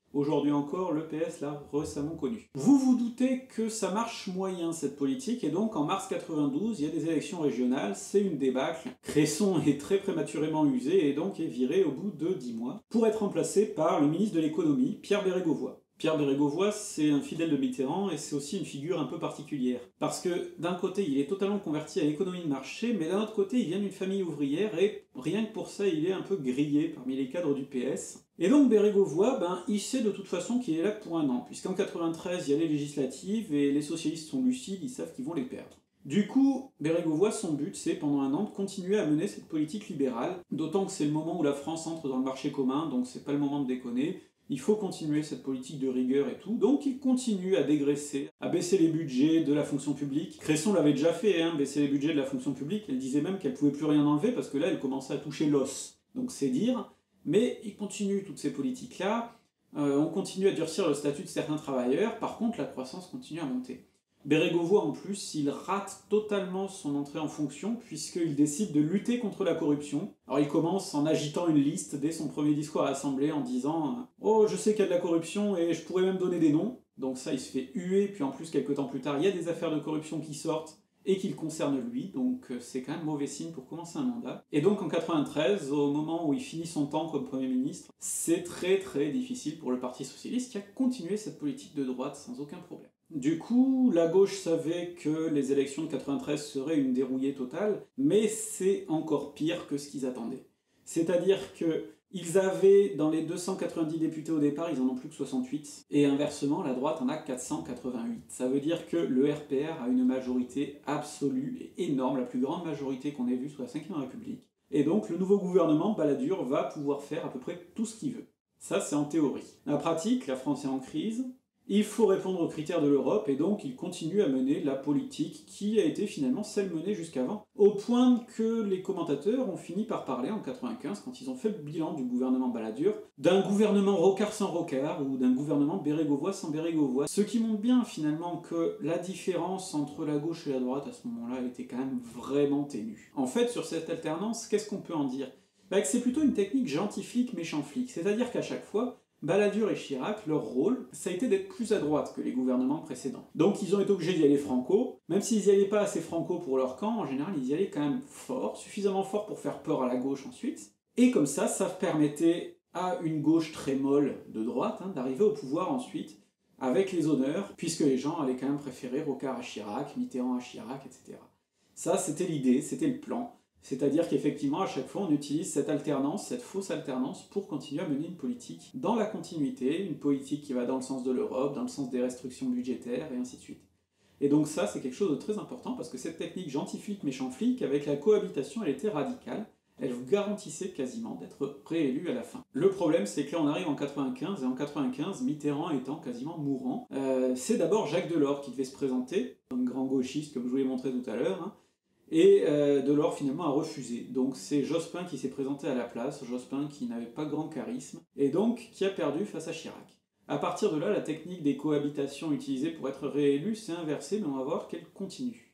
Aujourd'hui encore, le P S l'a récemment connu. Vous vous doutez que ça marche moyen cette politique, et donc en mars quatre-vingt-douze, il y a des élections régionales, c'est une débâcle. Cresson est très prématurément usé et donc est viré au bout de dix mois, pour être remplacé par le ministre de l'économie, Pierre Bérégovoy. Pierre Bérégovoy, c'est un fidèle de Mitterrand et c'est aussi une figure un peu particulière. Parce que d'un côté, il est totalement converti à l'économie de marché, mais d'un autre côté, il vient d'une famille ouvrière et rien que pour ça, il est un peu grillé parmi les cadres du P S. Et donc Bérégovoy, ben, il sait de toute façon qu'il est là pour un an, puisqu'en quatre-vingt-treize, il y a les législatives et les socialistes sont lucides, ils savent qu'ils vont les perdre. Du coup, Bérégovoy, son but, c'est pendant un an de continuer à mener cette politique libérale, d'autant que c'est le moment où la France entre dans le marché commun, donc c'est pas le moment de déconner. Il faut continuer cette politique de rigueur et tout, donc il continue à dégraisser, à baisser les budgets de la fonction publique. Cresson l'avait déjà fait, hein, baisser les budgets de la fonction publique, elle disait même qu'elle pouvait plus rien enlever parce que là elle commençait à toucher l'os. Donc c'est dire, mais il continue toutes ces politiques-là, euh, on continue à durcir le statut de certains travailleurs, par contre la croissance continue à monter. Bérégovoy en plus, il rate totalement son entrée en fonction puisqu'il décide de lutter contre la corruption. Alors il commence en agitant une liste dès son premier discours à l'Assemblée en disant « Oh, je sais qu'il y a de la corruption et je pourrais même donner des noms ». Donc ça, il se fait huer, puis en plus, quelques temps plus tard, il y a des affaires de corruption qui sortent et qui le concernent lui, donc c'est quand même mauvais signe pour commencer un mandat. Et donc en quatre-vingt-treize, au moment où il finit son temps comme Premier ministre, c'est très très difficile pour le Parti Socialiste qui a continué cette politique de droite sans aucun problème. Du coup, la gauche savait que les élections de quatre-vingt-treize seraient une dérouillée totale, mais c'est encore pire que ce qu'ils attendaient. C'est-à-dire que ils avaient, dans les deux cent quatre-vingt-dix députés au départ, ils en ont plus que soixante-huit, et inversement, la droite en a quatre cent quatre-vingt-huit. Ça veut dire que le R P R a une majorité absolue et énorme, la plus grande majorité qu'on ait vue sous la cinquième République. Et donc, le nouveau gouvernement, Balladur, va pouvoir faire à peu près tout ce qu'il veut. Ça, c'est en théorie. Dans la pratique, la France est en crise, il faut répondre aux critères de l'Europe, et donc il continue à mener la politique qui a été finalement celle menée jusqu'avant, au point que les commentateurs ont fini par parler en quatre-vingt-quinze, quand ils ont fait le bilan du gouvernement Balladur, d'un gouvernement Rocard sans Rocard, ou d'un gouvernement Bérégovoy sans Bérégovoy. Ce qui montre bien finalement que la différence entre la gauche et la droite à ce moment-là était quand même vraiment ténue. En fait, sur cette alternance, qu'est-ce qu'on peut en dire? Bah, que c'est plutôt une technique gentil flic, méchant flic, c'est-à-dire qu'à chaque fois, Balladur et Chirac, leur rôle, ça a été d'être plus à droite que les gouvernements précédents. Donc ils ont été obligés d'y aller franco, même s'ils n'y allaient pas assez franco pour leur camp, en général ils y allaient quand même fort, suffisamment fort pour faire peur à la gauche ensuite, et comme ça, ça permettait à une gauche très molle de droite hein, d'arriver au pouvoir ensuite, avec les honneurs, puisque les gens allaient quand même préférer Rocard à Chirac, Mitterrand à Chirac, et cetera. Ça, c'était l'idée, c'était le plan. C'est-à-dire qu'effectivement, à chaque fois, on utilise cette alternance, cette fausse alternance, pour continuer à mener une politique dans la continuité, une politique qui va dans le sens de l'Europe, dans le sens des restrictions budgétaires, et ainsi de suite. Et donc ça, c'est quelque chose de très important, parce que cette technique gentil flic, méchant flic, avec la cohabitation, elle était radicale, elle vous garantissait quasiment d'être réélu à la fin. Le problème, c'est que là, on arrive en quatre-vingt-quinze, et en quatre-vingt-quinze, Mitterrand étant quasiment mourant, euh, c'est d'abord Jacques Delors qui devait se présenter, comme grand gauchiste, comme je vous l'ai montré tout à l'heure, hein, et euh, Delors finalement a refusé. Donc c'est Jospin qui s'est présenté à la place, Jospin qui n'avait pas grand charisme, et donc qui a perdu face à Chirac. À partir de là, la technique des cohabitations utilisée pour être réélu s'est inversée, mais on va voir qu'elle continue.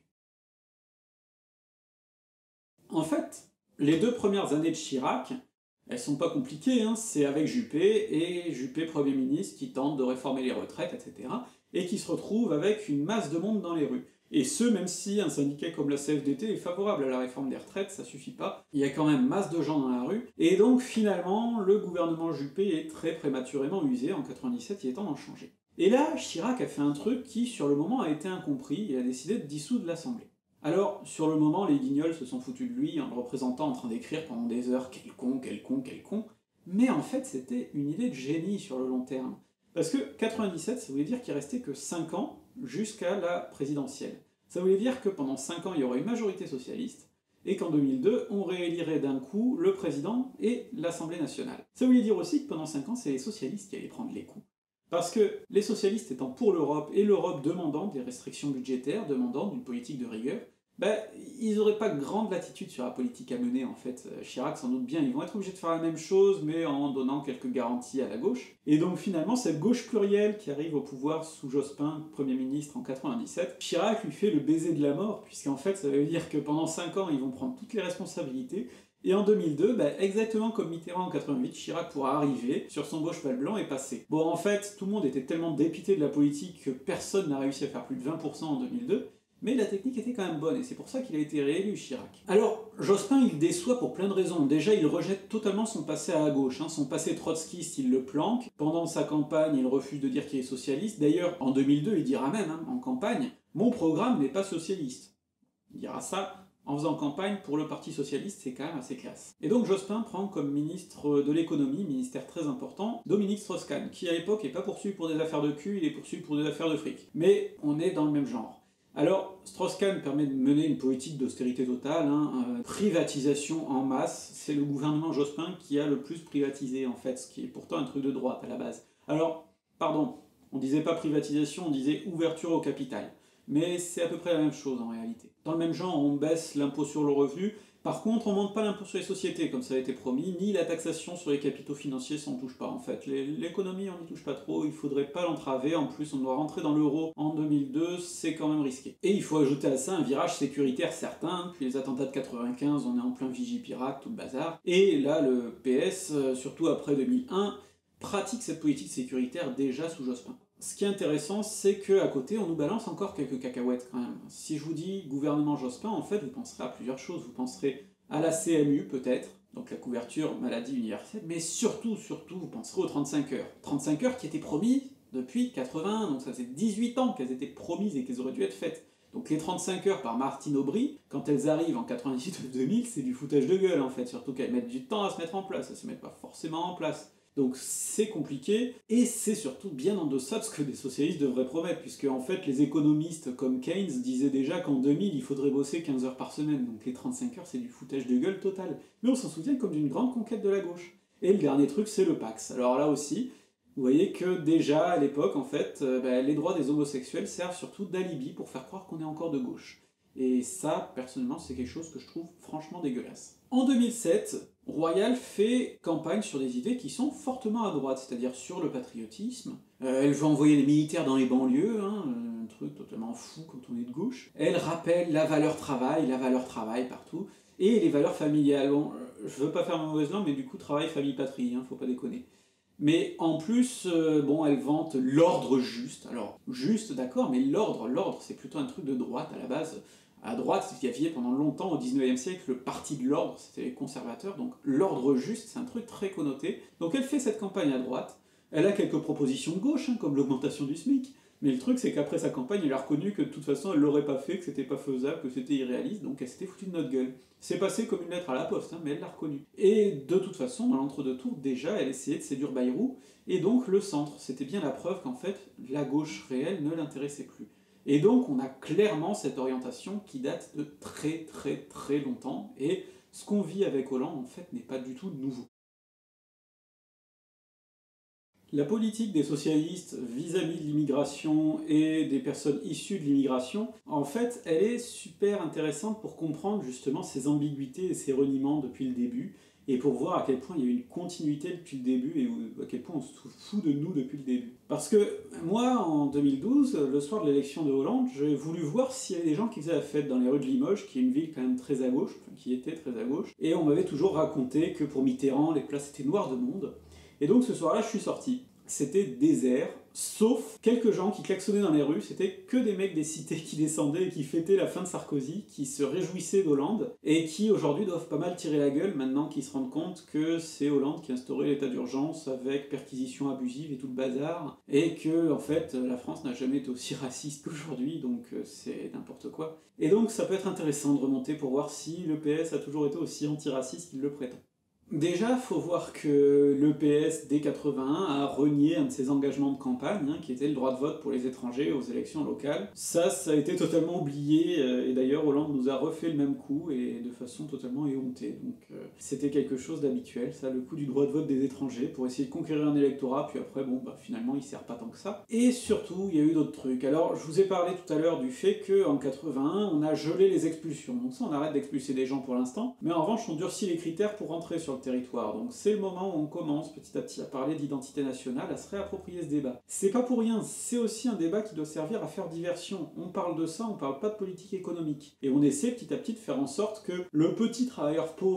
En fait, les deux premières années de Chirac, elles sont pas compliquées, hein, c'est avec Juppé, et Juppé Premier ministre qui tente de réformer les retraites, et cetera, et qui se retrouve avec une masse de monde dans les rues. Et ce, même si un syndicat comme la C F D T est favorable à la réforme des retraites, ça suffit pas. Il y a quand même masse de gens dans la rue. Et donc, finalement, le gouvernement Juppé est très prématurément usé. En quatre-vingt-dix-sept, il est temps d'en changer. Et là, Chirac a fait un truc qui, sur le moment, a été incompris et a décidé de dissoudre l'Assemblée. Alors, sur le moment, les guignols se sont foutus de lui en le représentant en train d'écrire pendant des heures « quel con, quel con, quel con ». Mais en fait, c'était une idée de génie sur le long terme. Parce que quatre-vingt-dix-sept, ça voulait dire qu'il restait que cinq ans jusqu'à la présidentielle. Ça voulait dire que pendant cinq ans, il y aurait une majorité socialiste, et qu'en deux mille deux, on réélirait d'un coup le président et l'Assemblée nationale. Ça voulait dire aussi que pendant cinq ans, c'est les socialistes qui allaient prendre les coups. Parce que les socialistes étant pour l'Europe, et l'Europe demandant des restrictions budgétaires, demandant d'une politique de rigueur, ben, ils n'auraient pas grande latitude sur la politique à mener, en fait. Chirac s'en doute bien, ils vont être obligés de faire la même chose, mais en donnant quelques garanties à la gauche. Et donc finalement, cette gauche plurielle qui arrive au pouvoir sous Jospin, Premier ministre en quatre-vingt-dix-sept, Chirac lui fait le baiser de la mort, puisqu'en fait, ça veut dire que pendant cinq ans, ils vont prendre toutes les responsabilités, Et en deux mille deux, bah, exactement comme Mitterrand en quatre-vingt-huit, Chirac pourra arriver sur son beau cheval blanc et passer. Bon, en fait, tout le monde était tellement dépité de la politique que personne n'a réussi à faire plus de vingt pour cent en deux mille deux, mais la technique était quand même bonne, et c'est pour ça qu'il a été réélu, Chirac. Alors, Jospin, il déçoit pour plein de raisons. Déjà, il rejette totalement son passé à gauche, hein. Son passé trotskiste, il le planque. Pendant sa campagne, il refuse de dire qu'il est socialiste. D'ailleurs, en deux mille deux, il dira même, hein, en campagne, « Mon programme n'est pas socialiste ». Il dira ça en faisant campagne pour le Parti Socialiste, c'est quand même assez classe. Et donc Jospin prend comme ministre de l'économie, ministère très important, Dominique Strauss-Kahn, qui à l'époque n'est pas poursuivi pour des affaires de cul, il est poursuivi pour des affaires de fric. Mais on est dans le même genre. Alors, Strauss-Kahn permet de mener une politique d'austérité totale, hein, euh, privatisation en masse, c'est le gouvernement Jospin qui a le plus privatisé en fait, ce qui est pourtant un truc de droite à la base. Alors, pardon, on disait pas privatisation, on disait ouverture au capital. Mais c'est à peu près la même chose en réalité. Dans le même genre, on baisse l'impôt sur le revenu, par contre on monte pas l'impôt sur les sociétés comme ça a été promis, ni la taxation sur les capitaux financiers, ça on touche pas en fait. L'économie on n'y touche pas trop, il faudrait pas l'entraver, en plus on doit rentrer dans l'euro en deux mille deux, c'est quand même risqué. Et il faut ajouter à ça un virage sécuritaire certain, puis les attentats de quatre-vingt-quinze, on est en plein Vigipirate, tout le bazar, et là le P S, surtout après deux mille un, pratique cette politique sécuritaire déjà sous Jospin. Ce qui est intéressant, c'est qu'à côté, on nous balance encore quelques cacahuètes quand même. Si je vous dis gouvernement Jospin, en fait, vous penserez à plusieurs choses. Vous penserez à la C M U, peut-être, donc la couverture maladie universelle, mais surtout, surtout, vous penserez aux trente-cinq heures. trente-cinq heures qui étaient promises depuis quatre-vingt-un, donc ça faisait dix-huit ans qu'elles étaient promises et qu'elles auraient dû être faites. Donc les trente-cinq heures par Martine Aubry, quand elles arrivent en quatre-vingt-dix-huit ou deux mille, c'est du foutage de gueule en fait, surtout qu'elles mettent du temps à se mettre en place, elles se mettent pas forcément en place. Donc c'est compliqué, et c'est surtout bien en deçà de ce que des socialistes devraient promettre, puisque en fait les économistes comme Keynes disaient déjà qu'en deux mille il faudrait bosser quinze heures par semaine, donc les trente-cinq heures c'est du foutage de gueule total. Mais on s'en souvient comme d'une grande conquête de la gauche. Et le dernier truc c'est le Pax. Alors là aussi, vous voyez que déjà à l'époque en fait, euh, bah, les droits des homosexuels servent surtout d'alibi pour faire croire qu'on est encore de gauche. Et ça, personnellement, c'est quelque chose que je trouve franchement dégueulasse. En deux mille sept, Royal fait campagne sur des idées qui sont fortement à droite, c'est-à-dire sur le patriotisme. Euh, elle veut envoyer les militaires dans les banlieues, hein, un truc totalement fou quand on est de gauche. Elle rappelle la valeur travail, la valeur travail partout, et les valeurs familiales. Bon, je veux pas faire ma mauvaise langue, mais du coup, travail, famille, patrie, hein, faut pas déconner. Mais en plus, euh, bon, elle vante l'ordre juste. Alors, juste, d'accord, mais l'ordre, l'ordre, c'est plutôt un truc de droite à la base. À droite, il y avait pendant longtemps, au dix-neuvième siècle, le parti de l'ordre, c'était les conservateurs, donc l'ordre juste, c'est un truc très connoté. Donc elle fait cette campagne à droite, elle a quelques propositions de gauche, hein, comme l'augmentation du SMIC, mais le truc c'est qu'après sa campagne, elle a reconnu que de toute façon elle l'aurait pas fait, que c'était pas faisable, que c'était irréaliste, donc elle s'était foutue de notre gueule. C'est passé comme une lettre à la poste, hein, mais elle l'a reconnu. Et de toute façon, dans l'entre-deux tours, déjà, elle essayait de séduire Bayrou, et donc le centre. C'était bien la preuve qu'en fait, la gauche réelle ne l'intéressait plus. Et donc on a clairement cette orientation qui date de très très très longtemps, et ce qu'on vit avec Hollande en fait n'est pas du tout nouveau. La politique des socialistes vis-à-vis de l'immigration et des personnes issues de l'immigration, en fait, elle est super intéressante pour comprendre justement ces ambiguïtés et ces reniements depuis le début, et pour voir à quel point il y a eu une continuité depuis le début et à quel point on se fout de nous depuis le début. Parce que moi, en deux mille douze, le soir de l'élection de Hollande, j'ai voulu voir s'il y avait des gens qui faisaient la fête dans les rues de Limoges, qui est une ville quand même très à gauche, enfin qui était très à gauche, et on m'avait toujours raconté que pour Mitterrand, les places étaient noires de monde. Et donc ce soir-là, je suis sorti. C'était désert, sauf quelques gens qui klaxonnaient dans les rues, c'était que des mecs des cités qui descendaient et qui fêtaient la fin de Sarkozy, qui se réjouissaient d'Hollande, et qui aujourd'hui doivent pas mal tirer la gueule maintenant qu'ils se rendent compte que c'est Hollande qui a instauré l'état d'urgence avec perquisition abusive et tout le bazar, et que en fait la France n'a jamais été aussi raciste qu'aujourd'hui, donc c'est n'importe quoi. Et donc ça peut être intéressant de remonter pour voir si le P S a toujours été aussi antiraciste qu'il le prétend. Déjà, faut voir que l'E P S, dès quatre-vingt-un, a renié un de ses engagements de campagne, hein, qui était le droit de vote pour les étrangers aux élections locales. Ça, ça a été totalement oublié, euh, et d'ailleurs Hollande nous a refait le même coup, et de façon totalement éhontée. Donc euh, c'était quelque chose d'habituel, ça, le coup du droit de vote des étrangers, pour essayer de conquérir un électorat, puis après, bon, bah finalement, il sert pas tant que ça. Et surtout, il y a eu d'autres trucs. Alors, je vous ai parlé tout à l'heure du fait qu'en quatre-vingt-un, on a gelé les expulsions. Donc ça, on arrête d'expulser des gens pour l'instant, mais en revanche, on durcit les critères pour rentrer sur le territoire. Donc c'est le moment où on commence petit à petit à parler d'identité nationale, à se réapproprier ce débat. C'est pas pour rien, c'est aussi un débat qui doit servir à faire diversion. On parle de ça, on parle pas de politique économique. Et on essaie petit à petit de faire en sorte que le petit travailleur pauvre français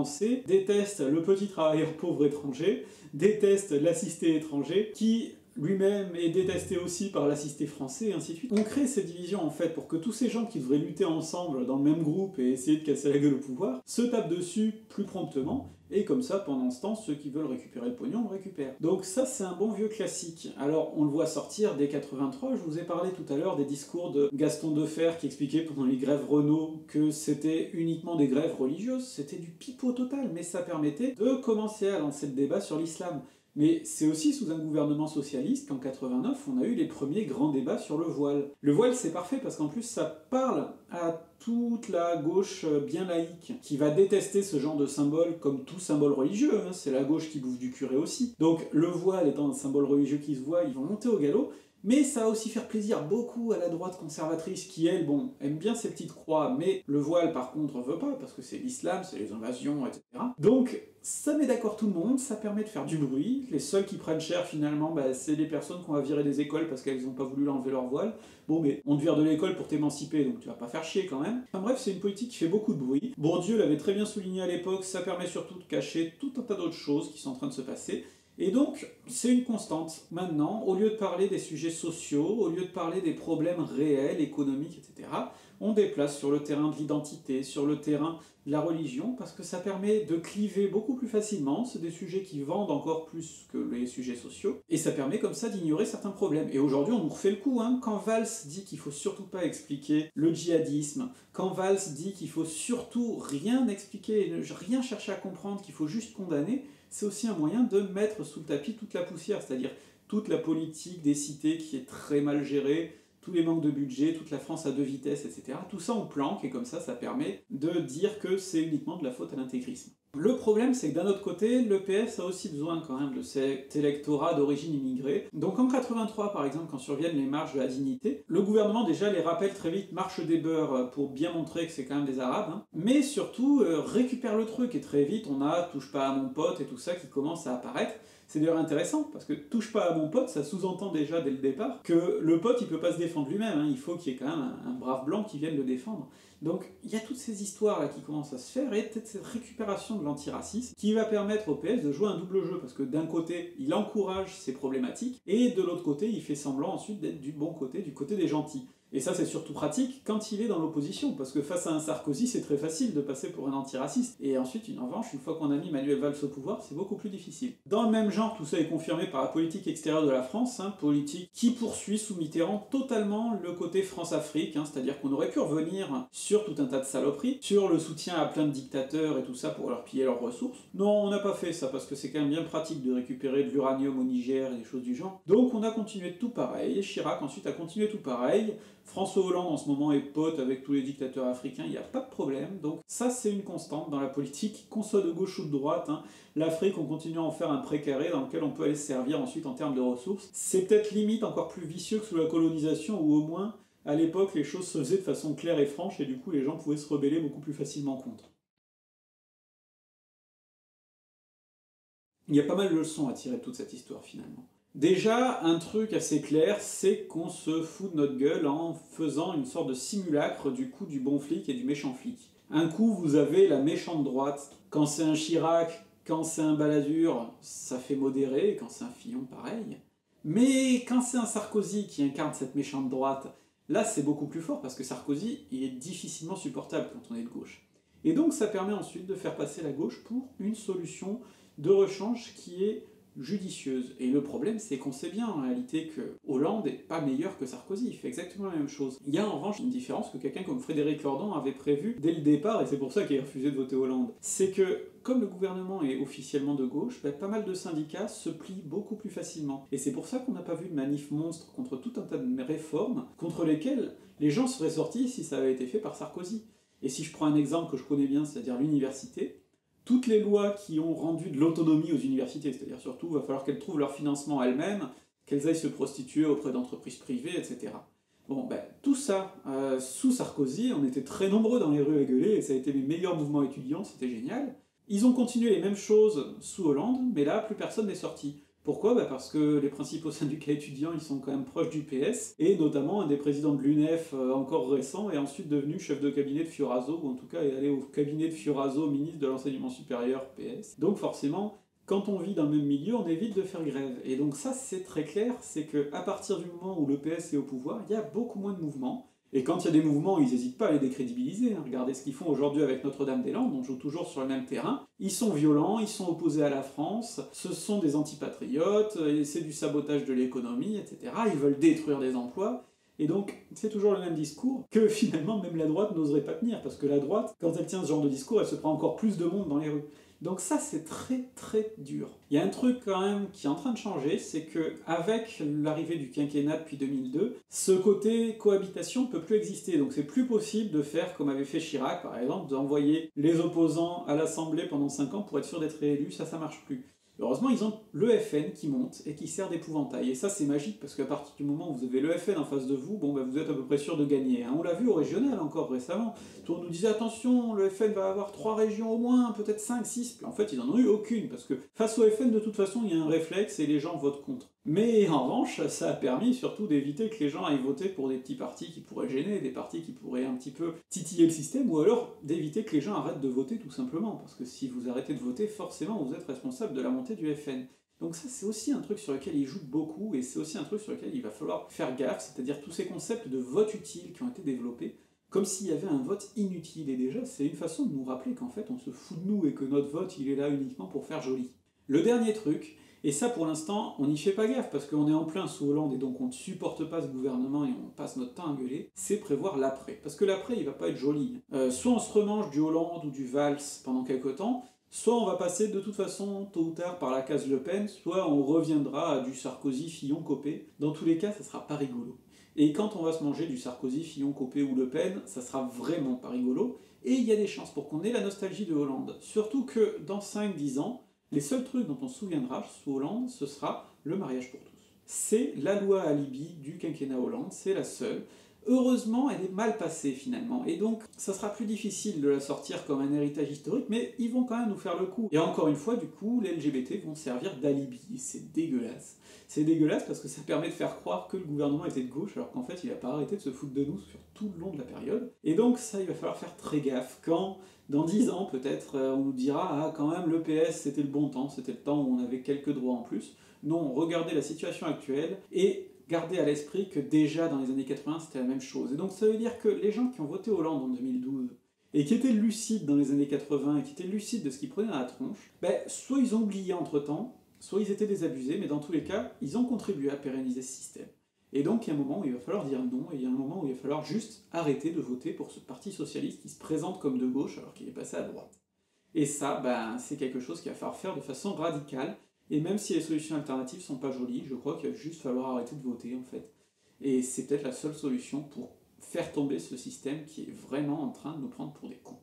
Français déteste le petit travailleur pauvre étranger, déteste l'assisté étranger, qui lui-même est détesté aussi par l'assisté français, et ainsi de suite. On crée ces divisions en fait pour que tous ces gens qui devraient lutter ensemble dans le même groupe et essayer de casser la gueule au pouvoir, se tapent dessus plus promptement, et comme ça, pendant ce temps, ceux qui veulent récupérer le pognon le récupèrent. Donc ça, c'est un bon vieux classique. Alors, on le voit sortir dès quatre-vingt-trois, je vous ai parlé tout à l'heure des discours de Gaston Defferre qui expliquait pendant les grèves Renault que c'était uniquement des grèves religieuses, c'était du pipeau total, mais ça permettait de commencer à lancer le débat sur l'islam. Mais c'est aussi sous un gouvernement socialiste qu'en quatre-vingt-neuf, on a eu les premiers grands débats sur le voile. Le voile, c'est parfait parce qu'en plus, ça parle à toute la gauche bien laïque, qui va détester ce genre de symbole comme tout symbole religieux, hein. C'est la gauche qui bouffe du curé aussi. Donc le voile étant un symbole religieux qui se voit, ils vont monter au galop, mais ça va aussi faire plaisir beaucoup à la droite conservatrice qui, elle, bon, aime bien ses petites croix, mais le voile, par contre, veut pas, parce que c'est l'islam, c'est les invasions, et cetera. Donc, ça met d'accord tout le monde, ça permet de faire du bruit. Les seuls qui prennent cher, finalement, bah, c'est les personnes qu'on va virer des écoles parce qu'elles n'ont pas voulu enlever leur voile. Bon, mais on te vire de l'école pour t'émanciper, donc tu vas pas faire chier quand même. Enfin bref, c'est une politique qui fait beaucoup de bruit. Bourdieu l'avait très bien souligné à l'époque, ça permet surtout de cacher tout un tas d'autres choses qui sont en train de se passer. Et donc, c'est une constante. Maintenant, au lieu de parler des sujets sociaux, au lieu de parler des problèmes réels, économiques, et cetera, on déplace sur le terrain de l'identité, sur le terrain de la religion, parce que ça permet de cliver beaucoup plus facilement, c'est des sujets qui vendent encore plus que les sujets sociaux, et ça permet comme ça d'ignorer certains problèmes. Et aujourd'hui, on nous refait le coup, hein. Quand Valls dit qu'il faut surtout pas expliquer le djihadisme, quand Valls dit qu'il faut surtout rien expliquer, rien chercher à comprendre, qu'il faut juste condamner, c'est aussi un moyen de mettre sous le tapis toute la poussière, c'est-à-dire toute la politique des cités qui est très mal gérée, tous les manques de budget, toute la France à deux vitesses, et cetera. Tout ça on planque, et comme ça, ça permet de dire que c'est uniquement de la faute à l'intégrisme. Le problème, c'est que d'un autre côté, l'E P S a aussi besoin quand même de cet électorat d'origine immigrée. Donc en quatre-vingt-trois, par exemple, quand surviennent les marches de la dignité, le gouvernement déjà les rappelle très vite, marche des beurs, pour bien montrer que c'est quand même des arabes, hein. Mais surtout euh, récupère le truc, et très vite on a touche pas à mon pote et tout ça qui commence à apparaître. C'est d'ailleurs intéressant, parce que touche pas à mon pote, ça sous-entend déjà dès le départ que le pote il peut pas se défendre lui-même, hein. Il faut qu'il y ait quand même un, un brave blanc qui vienne le défendre. Donc il y a toutes ces histoires là qui commencent à se faire, et peut-être cette récupération de l'antiracisme qui va permettre au P S de jouer un double jeu, parce que d'un côté il encourage ces problématiques, et de l'autre côté il fait semblant ensuite d'être du bon côté, du côté des gentils. Et ça c'est surtout pratique quand il est dans l'opposition, parce que face à un Sarkozy c'est très facile de passer pour un antiraciste, et ensuite en revanche, une fois qu'on a mis Manuel Valls au pouvoir, c'est beaucoup plus difficile. Dans le même genre, tout ça est confirmé par la politique extérieure de la France, hein, politique qui poursuit sous Mitterrand totalement le côté France-Afrique, hein, c'est-à-dire qu'on aurait pu revenir sur tout un tas de saloperies, sur le soutien à plein de dictateurs et tout ça pour leur piller leurs ressources. Non, on n'a pas fait ça, parce que c'est quand même bien pratique de récupérer de l'uranium au Niger et des choses du genre. Donc on a continué tout pareil, et Chirac ensuite a continué tout pareil. François Hollande en ce moment est pote avec tous les dictateurs africains, il n'y a pas de problème, donc ça c'est une constante dans la politique, qu'on soit de gauche ou de droite, hein. L'Afrique on continue à en faire un précaré dans lequel on peut aller se servir ensuite en termes de ressources. C'est peut-être limite encore plus vicieux que sous la colonisation, où au moins, à l'époque, les choses se faisaient de façon claire et franche, et du coup les gens pouvaient se rebeller beaucoup plus facilement contre. Il y a pas mal de leçons à tirer de toute cette histoire finalement. Déjà, un truc assez clair, c'est qu'on se fout de notre gueule en faisant une sorte de simulacre du coup du bon flic et du méchant flic. Un coup, vous avez la méchante droite. Quand c'est un Chirac, quand c'est un Balladur, ça fait modéré, et quand c'est un Fillon, pareil. Mais quand c'est un Sarkozy qui incarne cette méchante droite, là c'est beaucoup plus fort, parce que Sarkozy, il est difficilement supportable quand on est de gauche. Et donc ça permet ensuite de faire passer la gauche pour une solution de rechange qui est judicieuse. Et le problème, c'est qu'on sait bien en réalité que Hollande n'est pas meilleur que Sarkozy, il fait exactement la même chose. Il y a en revanche une différence que quelqu'un comme Frédéric Lordon avait prévu dès le départ, et c'est pour ça qu'il a refusé de voter Hollande. C'est que, comme le gouvernement est officiellement de gauche, bah, pas mal de syndicats se plient beaucoup plus facilement. Et c'est pour ça qu'on n'a pas vu de manif monstre contre tout un tas de réformes, contre lesquelles les gens seraient sortis si ça avait été fait par Sarkozy. Et si je prends un exemple que je connais bien, c'est-à-dire l'université, toutes les lois qui ont rendu de l'autonomie aux universités, c'est-à-dire surtout, il va falloir qu'elles trouvent leur financement elles-mêmes, qu'elles aillent se prostituer auprès d'entreprises privées, et cetera. Bon, ben, tout ça, euh, sous Sarkozy, on était très nombreux dans les rues à gueuler, et ça a été les meilleurs mouvements étudiants, c'était génial. Ils ont continué les mêmes choses sous Hollande, mais là, plus personne n'est sorti. Pourquoi? Bah parce que les principaux syndicats étudiants, ils sont quand même proches du P S, et notamment un des présidents de l'U N E F euh, encore récent est ensuite devenu chef de cabinet de Fioraso, ou en tout cas est allé au cabinet de Fioraso, ministre de l'enseignement supérieur P S. Donc forcément, quand on vit dans le même milieu, on évite de faire grève. Et donc ça, c'est très clair, c'est qu'à partir du moment où le P S est au pouvoir, il y a beaucoup moins de mouvements. Et quand il y a des mouvements, ils n'hésitent pas à les décrédibiliser. Hein. Regardez ce qu'ils font aujourd'hui avec Notre-Dame-des-Landes, on joue toujours sur le même terrain. Ils sont violents, ils sont opposés à la France, ce sont des antipatriotes, c'est du sabotage de l'économie, et cetera. Ils veulent détruire des emplois. Et donc, c'est toujours le même discours que finalement même la droite n'oserait pas tenir, parce que la droite, quand elle tient ce genre de discours, elle se prend encore plus de monde dans les rues. Donc ça, c'est très très dur. Il y a un truc quand même qui est en train de changer, c'est que avec l'arrivée du quinquennat depuis deux mille deux, ce côté cohabitation ne peut plus exister. Donc c'est plus possible de faire comme avait fait Chirac, par exemple, d'envoyer les opposants à l'Assemblée pendant cinq ans pour être sûr d'être réélus, ça, ça marche plus. Heureusement, ils ont le F N qui monte et qui sert d'épouvantail. Et ça, c'est magique, parce qu'à partir du moment où vous avez le F N en face de vous, bon, bah, vous êtes à peu près sûr de gagner. Hein. On l'a vu au régional encore récemment. On nous disait, attention, le F N va avoir trois régions au moins, peut-être cinq, six. En fait, ils n'en ont eu aucune, parce que face au F N, de toute façon, il y a un réflexe et les gens votent contre. Mais en revanche, ça a permis surtout d'éviter que les gens aillent voter pour des petits partis qui pourraient gêner, des partis qui pourraient un petit peu titiller le système, ou alors d'éviter que les gens arrêtent de voter tout simplement, parce que si vous arrêtez de voter, forcément vous êtes responsable de la montée du F N. Donc ça, c'est aussi un truc sur lequel ils jouent beaucoup, et c'est aussi un truc sur lequel il va falloir faire gaffe, c'est-à-dire tous ces concepts de vote utile qui ont été développés, comme s'il y avait un vote inutile, et déjà, c'est une façon de nous rappeler qu'en fait, on se fout de nous, et que notre vote, il est là uniquement pour faire joli. Le dernier truc, et ça, pour l'instant, on n'y fait pas gaffe, parce qu'on est en plein sous Hollande, et donc on ne supporte pas ce gouvernement, et on passe notre temps à gueuler, c'est prévoir l'après. Parce que l'après, il va pas être joli. Euh, soit on se remange du Hollande ou du Valls pendant quelques temps, soit on va passer de toute façon, tôt ou tard, par la case Le Pen, soit on reviendra à du Sarkozy, Fillon, Copé. Dans tous les cas, ça sera pas rigolo. Et quand on va se manger du Sarkozy, Fillon, Copé ou Le Pen, ça sera vraiment pas rigolo, et il y a des chances pour qu'on ait la nostalgie de Hollande. Surtout que dans cinq dix ans, les seuls trucs dont on se souviendra sous Hollande, ce sera le mariage pour tous. C'est la loi alibi du quinquennat Hollande, c'est la seule. Heureusement, elle est mal passée finalement, et donc ça sera plus difficile de la sortir comme un héritage historique, mais ils vont quand même nous faire le coup. Et encore une fois, du coup, les L G B T vont servir d'alibi, c'est dégueulasse. C'est dégueulasse parce que ça permet de faire croire que le gouvernement était de gauche, alors qu'en fait il n'a pas arrêté de se foutre de nous sur tout le long de la période. Et donc ça, il va falloir faire très gaffe quand, dans dix ans peut-être, on nous dira « Ah, quand même, le P S, c'était le bon temps, c'était le temps où on avait quelques droits en plus ». Non, regardez la situation actuelle, et gardez à l'esprit que déjà dans les années quatre-vingts, c'était la même chose. Et donc ça veut dire que les gens qui ont voté Hollande en deux mille douze, et qui étaient lucides dans les années quatre-vingts, et qui étaient lucides de ce qu'ils prenaient dans la tronche, ben, soit ils ont oublié entre-temps, soit ils étaient désabusés, mais dans tous les cas, ils ont contribué à pérenniser ce système. Et donc il y a un moment où il va falloir dire non, et il y a un moment où il va falloir juste arrêter de voter pour ce parti socialiste qui se présente comme de gauche alors qu'il est passé à droite. Et ça, ben, c'est quelque chose qu'il va falloir faire de façon radicale, et même si les solutions alternatives sont pas jolies, je crois qu'il va juste falloir arrêter de voter en fait. Et c'est peut-être la seule solution pour faire tomber ce système qui est vraiment en train de nous prendre pour des cons.